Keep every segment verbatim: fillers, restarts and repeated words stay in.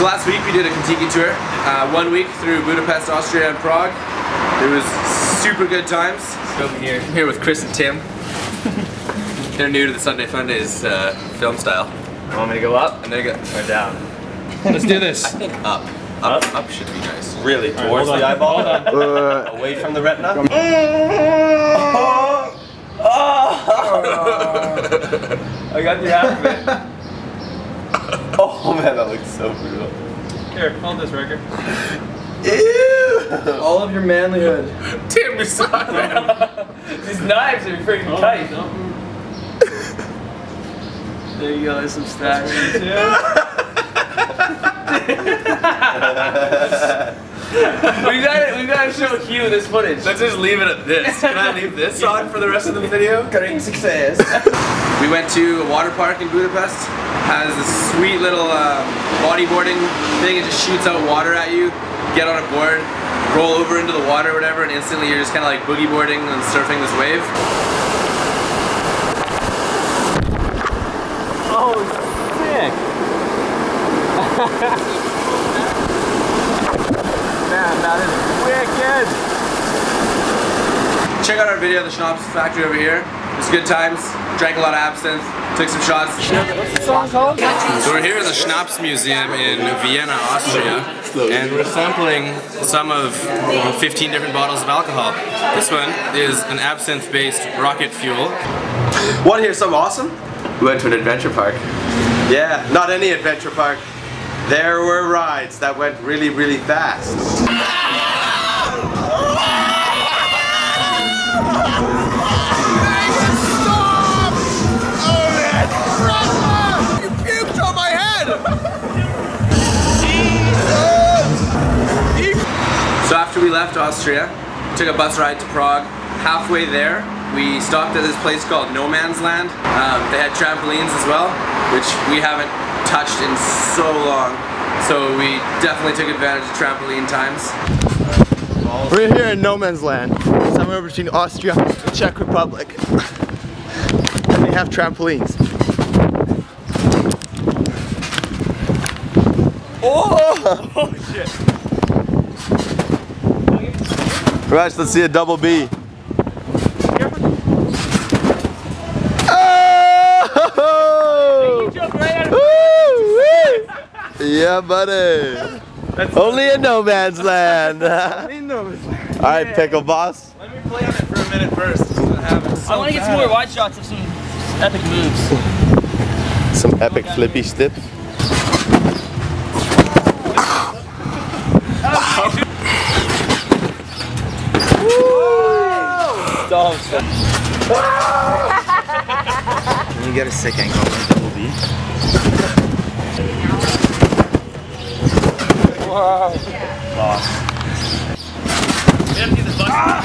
So last week we did a Kontiki tour, uh, one week through Budapest, Austria and Prague. It was super good times. Over here, I'm here with Chris and Tim. They're new to the Sunday Fundays uh, film style. You want me to go up? And they go or down? Let's do this. I think up. Up, up. Up should be nice. Really? Towards right, the eyeball? Uh, Away from the retina? Oh. Oh. I got the half of it. Oh man, that looks so brutal. Here, hold this, Riker. Ew! All of your manlyhood. Tim, you saw that. These knives are freaking oh, tight. No. There you go, there's some stacks. we gotta, we gotta show Hugh this footage. Let's just leave it at this. Can I leave this on for the rest of the video? Great success. We went to a water park in Budapest. Has this sweet little um, bodyboarding thing. It just shoots out water at you. Get on a board, roll over into the water or whatever, and instantly you're just kind of like boogie boarding and surfing this wave. Oh, sick! Man, that is wicked! Check out our video of the Schnapps factory over here. It was good times. Drank a lot of absinthe. Took some shots. What's the song called? So we're here in the Schnapps Museum in Vienna, Austria, and we're sampling some of fifteen different bottles of alcohol. This one is an absinthe-based rocket fuel. Want to hear something awesome? We went to an adventure park. Yeah, not any adventure park. There were rides that went really, really fast. So after we left Austria, we took a bus ride to Prague. Halfway there, we stopped at this place called No Man's Land. Um, they had trampolines as well, which we haven't touched in so long. So we definitely took advantage of trampoline times. We're here in No Man's Land, somewhere between Austria and the Czech Republic. And they have trampolines. Oh! Oh shit! Right, let's see a double B. Oh! Yeah, buddy. That's only in No Man's Land. Alright, Pickle Boss. Let me play on it for a minute first. So I want to get some more wide shots of some epic moves. Some epic flippy stips. You get a sick angle on double B. Wow. Lost. Ah!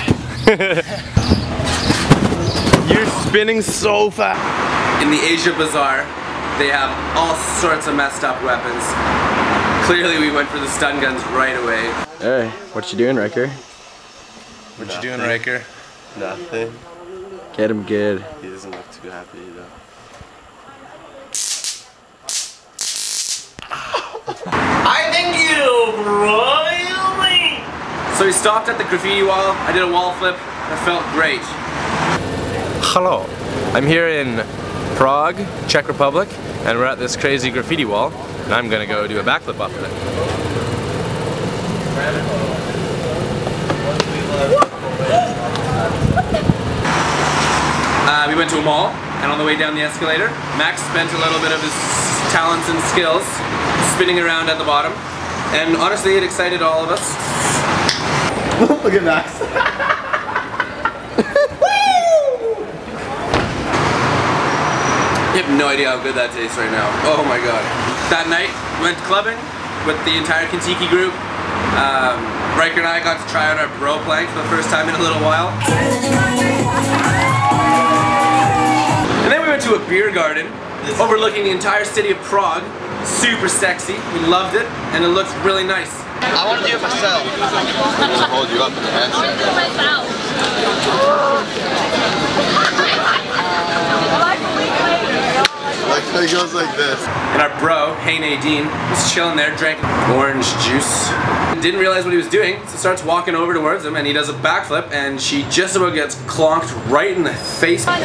You're spinning so fast. In the Asia Bazaar, they have all sorts of messed up weapons. Clearly we went for the stun guns right away. Hey, what you doing, Riker? What you doing, Riker? Nothing. Get him good. He doesn't look too happy, though. I think you royally. So we stopped at the graffiti wall. I did a wall flip. That felt great. Hello. I'm here in Prague, Czech Republic, and we're at this crazy graffiti wall, and I'm gonna go do a backflip off of it. Uh, we went to a mall, and on the way down the escalator, Max spent a little bit of his talents and skills spinning around at the bottom, and honestly it excited all of us. Look at Max. You have no idea how good that tastes right now. Oh my god. That night, we went clubbing with the entire Kontiki group. Um, Riker and I got to try out our bro plank for the first time in a little while. And then we went to a beer garden overlooking the entire city of Prague. Super sexy. We loved it, and it looked really nice. I want to do it myself. I'm going to hold you up in the hand. I want to do it myself. Like a week later. It goes like this. And our bro, Hey Nadine, was chilling there, drank orange juice. Didn't realize what he was doing, so starts walking over towards him, and he does a backflip, and she just about gets clonked right in the face. Like,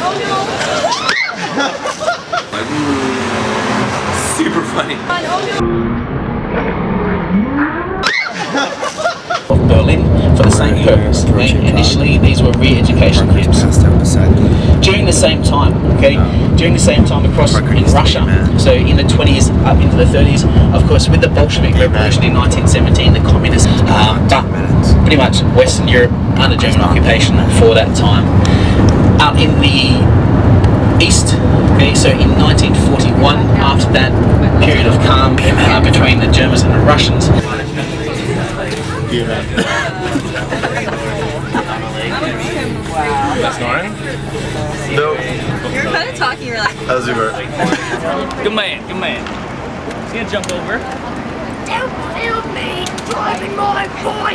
mm, super funny. Of Berlin for the same purpose. Okay? Initially, these were re-education camps. During the same time, okay, during the same time across in Russia, so in the twenties up into the thirties, of course, with the Bolshevik Revolution in nineteen seventeen, the communists, um, but pretty much Western Europe under German occupation for that time. Out in the east, okay, so in nineteen forty-one, after that period of calm uh, between the Germans and the Russians. That's snoring? Nope. You're kind of talking, you're like... How's it work? Good man, good man. He's gonna jump over. Don't film me driving my boy!